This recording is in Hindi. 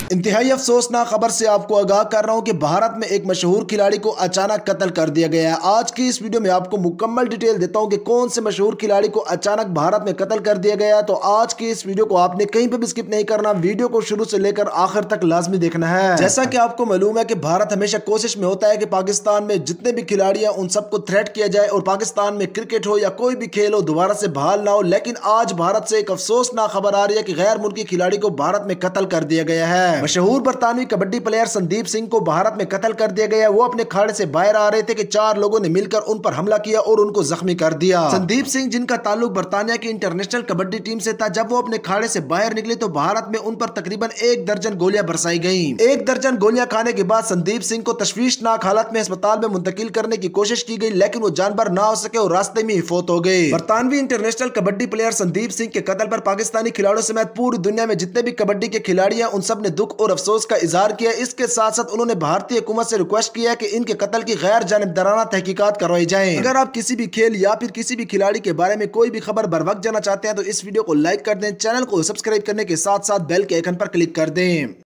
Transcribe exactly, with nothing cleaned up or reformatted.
इंतहाई अफसोसनाक खबर से आपको आगाह कर रहा हूं कि भारत में एक मशहूर खिलाड़ी को अचानक कत्ल कर दिया गया है। आज की इस वीडियो में आपको मुकम्मल डिटेल देता हूं कि कौन से मशहूर खिलाड़ी को अचानक भारत में कत्ल कर दिया गया है। तो आज की इस वीडियो को आपने कहीं पर भी स्किप नहीं करना, वीडियो को शुरू से लेकर आखिर तक लाजमी देखना है। जैसा कि आपको मालूम है कि भारत हमेशा कोशिश में होता है कि पाकिस्तान में जितने भी खिलाड़ी हैं उन सबको थ्रेट किया जाए और पाकिस्तान में क्रिकेट हो या कोई भी खेल हो दोबारा से बहाल ना हो। लेकिन आज भारत से एक अफसोसनाक खबर आ रही है कि गैर मुल्की खिलाड़ी को भारत में कत्ल कर दिया गया है। मशहूर बरतानवी कबड्डी प्लेयर संदीप सिंह को भारत में कत्ल कर दिया गया। वो अपने खाड़े से बाहर आ रहे थे कि चार लोगों ने मिलकर उन पर हमला किया और उनको जख्मी कर दिया। संदीप सिंह जिनका ताल्लुक बरतानिया की इंटरनेशनल कबड्डी टीम से था, जब वो अपने खाड़े से बाहर निकले तो भारत में उन पर तकरीबन एक दर्जन गोलियां बरसाई गईं। एक दर्जन गोलियां खाने के बाद संदीप सिंह को तशवीशनाक हालत में अस्पताल में मुंतकिल करने की कोशिश की गई, लेकिन वो जानबर ना हो सके और रास्ते में ही फौत हो गए। बरतानवी इंटरनेशनल कबड्डी प्लेयर संदीप सिंह के कत्ल पर पाकिस्तानी खिलाड़ियों समेत पूरी दुनिया में जितने भी कबड्डी के खिलाड़ी हैं उन सब ने दुख और अफसोस का इजहार किया। इसके साथ साथ उन्होंने भारतीय हुकूमत से रिक्वेस्ट किया है कि इनके कत्ल की गैर जानिबदाराना तहकीकात करवाई जाए। अगर आप किसी भी खेल या फिर किसी भी खिलाड़ी के बारे में कोई भी खबर बर वक्त जानना चाहते हैं तो इस वीडियो को लाइक कर दें, चैनल को सब्सक्राइब करने के साथ साथ बेल के आइकन पर क्लिक कर दें।